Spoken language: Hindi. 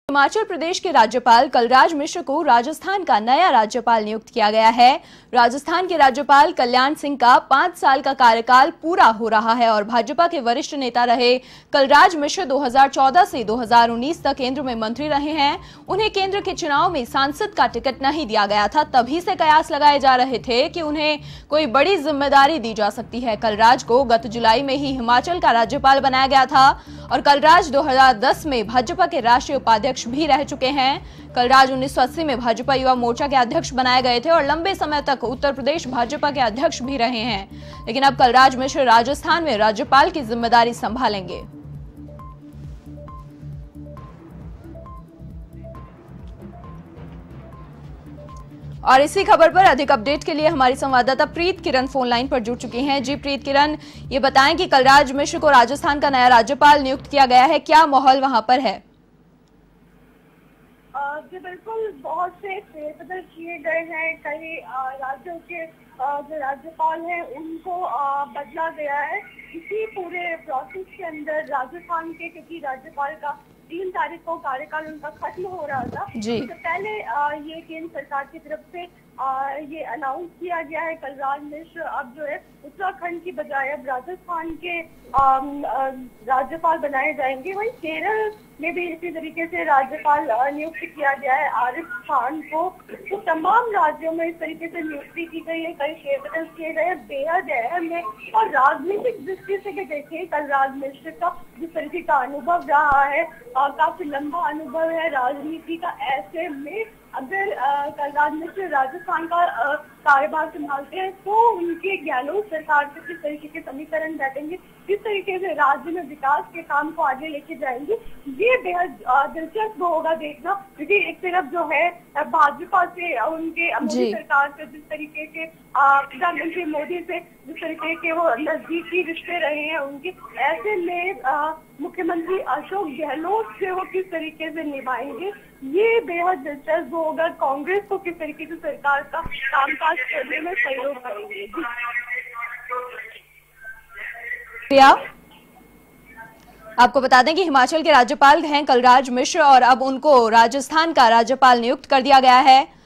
हिमाचल प्रदेश के राज्यपाल कलराज मिश्र को राजस्थान का नया राज्यपाल नियुक्त किया गया है। राजस्थान के राज्यपाल कल्याण सिंह का 5 साल का कार्यकाल पूरा हो रहा है और भाजपा के वरिष्ठ नेता रहे कलराज मिश्र 2014 से 2019 तक केंद्र में मंत्री रहे हैं। उन्हें केंद्र के चुनाव में सांसद का टिकट नहीं दिया गया था, तभी से कयास लगाए जा रहे थे कि उन्हें कोई बड़ी जिम्मेदारी दी जा सकती है। कलराज को गत जुलाई में ही हिमाचल का राज्यपाल बनाया गया था और कलराज 2010 में भाजपा के राष्ट्रीय उपाध्यक्ष भी रह चुके हैं। कलराज 1980 में भाजपा युवा मोर्चा के अध्यक्ष बनाए गए थे और लंबे समय तक उत्तर प्रदेश भाजपा के अध्यक्ष भी रहे हैं। लेकिन अब कलराज मिश्र राजस्थान में राज्यपाल की जिम्मेदारी संभालेंगे। और इसी खबर पर अधिक अपडेट के लिए हमारी संवाददाता प्रीत किरण फोन लाइन पर जुड़ चुकी हैं। जी प्रीत किरण, ये बताएं कि कलराज मिश्र को राजस्थान का नया राज्यपाल नियुक्त किया गया है, क्या माहौल वहां पर है? जी बिल्कुल, बहुत से फेरबदल किए गए हैं। कई राज्यों के जो राज्यपाल हैं उनको बदला गया है। इसी पूरे प्रोसेस के अंदर राजस्थान के किसी राज्यपाल का 3 तारीख को कार्यकाल उनका खत्म हो रहा था। तो पहले ये केंद्र सरकार की तरफ से ये अनाउंस किया गया है कलराज मिश्र अब जो है उत्तराखंड की बजाय अब राजस्थान के राज्यपाल बनाए जाएंगे। वहीं केरल में भी इसी तरीके से राज्यपाल नियुक्त किया गया है आरिफ खान को। तो तमाम राज्यों में इस तरीके से नियुक्ति की गई है, कई फेरबदल किए गए हैं, बेहद अहम है। और राजनीतिक दृष्टि से देखें कलराज मिश्र का जिस तरीके का अनुभव रहा है, काफी लंबा अनुभव है राजनीति का, ऐसे में अगर कलराज मिश्र राजस्थान का कार्यभार संभालते हैं तो उनके गहलोत सरकार से किस तरीके के समीकरण बैठेंगे, किस तरीके से राज्य में विकास के काम को आगे लेके जाएंगे, ये बेहद दिलचस्प होगा देखना। क्योंकि एक तरफ जो है भाजपा से उनके मोदी सरकार से जिस तरीके के प्रधानमंत्री मोदी से जिस तरीके के वो नजदीकी रिश्ते रहे हैं उनके, ऐसे में मुख्यमंत्री अशोक गहलोत से वो किस तरीके से निभाएंगे, ये बेहद दिलचस्प होगा। कांग्रेस को किस तरीके से सरकार का कामकाज करने में सहयोग करेंगे। आपको बता दें कि हिमाचल के राज्यपाल हैं कलराज मिश्र और अब उनको राजस्थान का राज्यपाल नियुक्त कर दिया गया है।